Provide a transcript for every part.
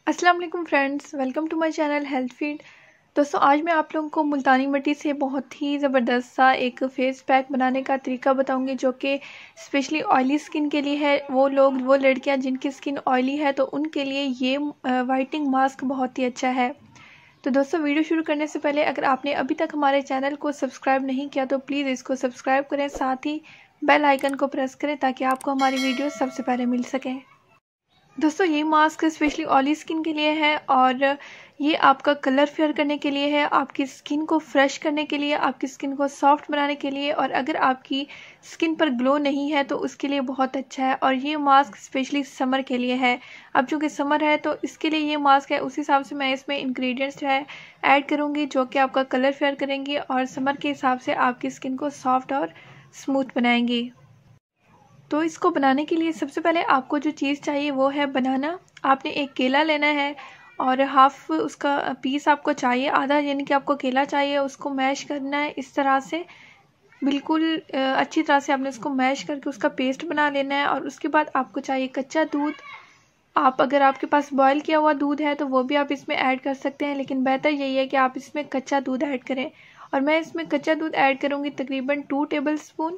अस्सलाम वालेकुम friends, welcome to my channel health feed. दोस्तों, आज मैं आप लोगों को मुल्तानी मिट्टी से बहुत ही ज़बरदस्त सा एक फेस पैक बनाने का तरीका बताऊंगी, जो कि स्पेशली ऑयली स्किन के लिए है। वो लड़कियां जिनकी स्किन ऑयली है तो उनके लिए ये वाइटनिंग मास्क बहुत ही अच्छा है। तो दोस्तों, वीडियो शुरू करने से पहले अगर आपने अभी तक हमारे चैनल को सब्सक्राइब नहीं किया तो प्लीज़ इसको सब्सक्राइब करें, साथ ही बेल आइकन को प्रेस करें ताकि आपको हमारी वीडियो सबसे पहले मिल सकें। दोस्तों, ये मास्क स्पेशली ऑयली स्किन के लिए है और ये आपका कलर फेयर करने के लिए है, आपकी स्किन को फ्रेश करने के लिए, आपकी स्किन को सॉफ्ट बनाने के लिए, और अगर आपकी स्किन पर ग्लो नहीं है तो उसके लिए बहुत अच्छा है। और ये मास्क स्पेशली समर के लिए है। अब चूँकि समर है तो इसके लिए ये मास्क है, उस हिसाब से मैं इसमें इंग्रेडिएंट्स जो है ऐड करूँगी जो कि आपका कलर फेयर करेंगे और समर के हिसाब से आपकी स्किन को सॉफ्ट और स्मूथ बनाएंगी। तो इसको बनाने के लिए सबसे पहले आपको जो चीज़ चाहिए वो है बनाना। आपने एक केला लेना है और हाफ उसका पीस आपको चाहिए, आधा यानी कि आपको केला चाहिए। उसको मैश करना है इस तरह से, बिल्कुल अच्छी तरह से आपने उसको मैश करके उसका पेस्ट बना लेना है। और उसके बाद आपको चाहिए कच्चा दूध। अगर आपके पास बॉयल किया हुआ दूध है तो वो भी आप इसमें ऐड कर सकते हैं, लेकिन बेहतर यही है कि आप इसमें कच्चा दूध ऐड करें। और मैं इसमें कच्चा दूध ऐड करूँगी तकरीबन 2 टेबल स्पून।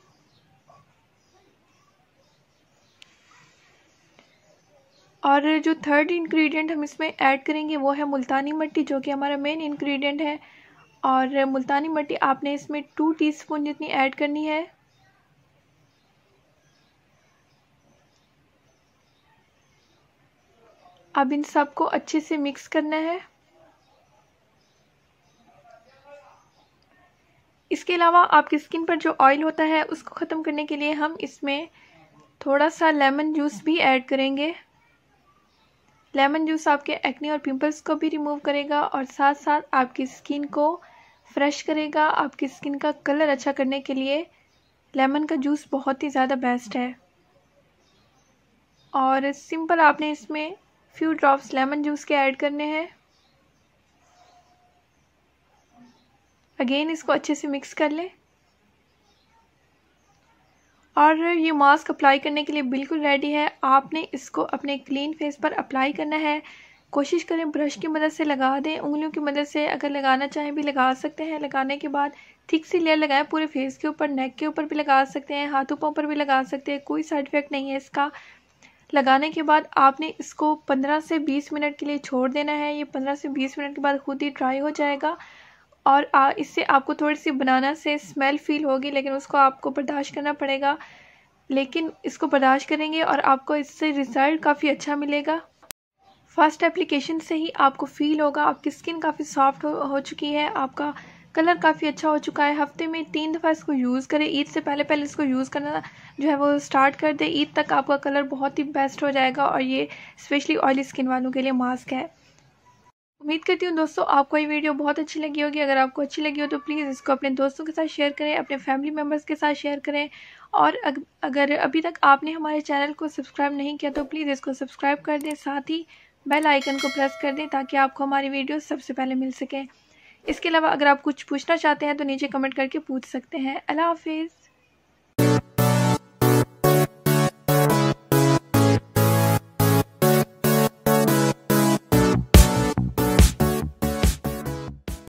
और जो थर्ड इंग्रेडिएंट हम इसमें ऐड करेंगे वो है मुल्तानी मिट्टी, जो कि हमारा मेन इंग्रेडिएंट है। और मुल्तानी मिट्टी आपने इसमें 2 टीस्पून जितनी ऐड करनी है। अब इन सबको अच्छे से मिक्स करना है। इसके अलावा आपकी स्किन पर जो ऑयल होता है उसको ख़त्म करने के लिए हम इसमें थोड़ा सा लेमन जूस भी ऐड करेंगे। लेमन जूस आपके एक्ने और पिंपल्स को भी रिमूव करेगा और साथ साथ आपकी स्किन को फ्रेश करेगा। आपकी स्किन का कलर अच्छा करने के लिए लेमन का जूस बहुत ही ज़्यादा बेस्ट है। और सिंपल आपने इसमें फ्यू ड्रॉप्स लेमन जूस के ऐड करने हैं। अगेन इसको अच्छे से मिक्स कर लें और ये मास्क अप्लाई करने के लिए बिल्कुल रेडी है। आपने इसको अपने क्लीन फेस पर अप्लाई करना है। कोशिश करें ब्रश की मदद से लगा दें, उंगलियों की मदद से अगर लगाना चाहें भी लगा सकते हैं। लगाने के बाद थिक सी लेयर लगाएं, पूरे फेस के ऊपर, नेक के ऊपर भी लगा सकते हैं, हाथों पाँव पर भी लगा सकते हैं, कोई साइड इफेक्ट नहीं है इसका। लगाने के बाद आपने इसको 15 से 20 मिनट के लिए छोड़ देना है। ये 15 से 20 मिनट के बाद खुद ही ड्राई हो जाएगा और इससे आपको थोड़ी सी बनाना से स्मेल फील होगी, लेकिन उसको आपको बर्दाश्त करना पड़ेगा। लेकिन इसको बर्दाश्त करेंगे और आपको इससे रिज़ल्ट काफ़ी अच्छा मिलेगा। फर्स्ट एप्लीकेशन से ही आपको फ़ील होगा आपकी स्किन काफ़ी सॉफ्ट हो चुकी है, आपका कलर काफ़ी अच्छा हो चुका है। हफ्ते में 3 दफ़ा इसको यूज़ करें। ईद से पहले पहले इसको यूज़ करना जो है वो स्टार्ट कर दे। ईद तक आपका कलर बहुत ही बेस्ट हो जाएगा और ये स्पेशली ऑयली स्किन वालों के लिए मास्क है। उम्मीद करती हूँ दोस्तों आपको ये वीडियो बहुत अच्छी लगी होगी। अगर आपको अच्छी लगी हो तो प्लीज़ इसको अपने दोस्तों के साथ शेयर करें, अपने फैमिली मेम्बर्स के साथ शेयर करें। और अगर अभी तक आपने हमारे चैनल को सब्सक्राइब नहीं किया तो प्लीज़ इसको सब्सक्राइब कर दें, साथ ही बेल आइकन को प्रेस कर दें ताकि आपको हमारी वीडियो सबसे पहले मिल सके। इसके अलावा अगर आप कुछ पूछना चाहते हैं तो नीचे कमेंट करके पूछ सकते हैं। अल्लाह हाफिज़।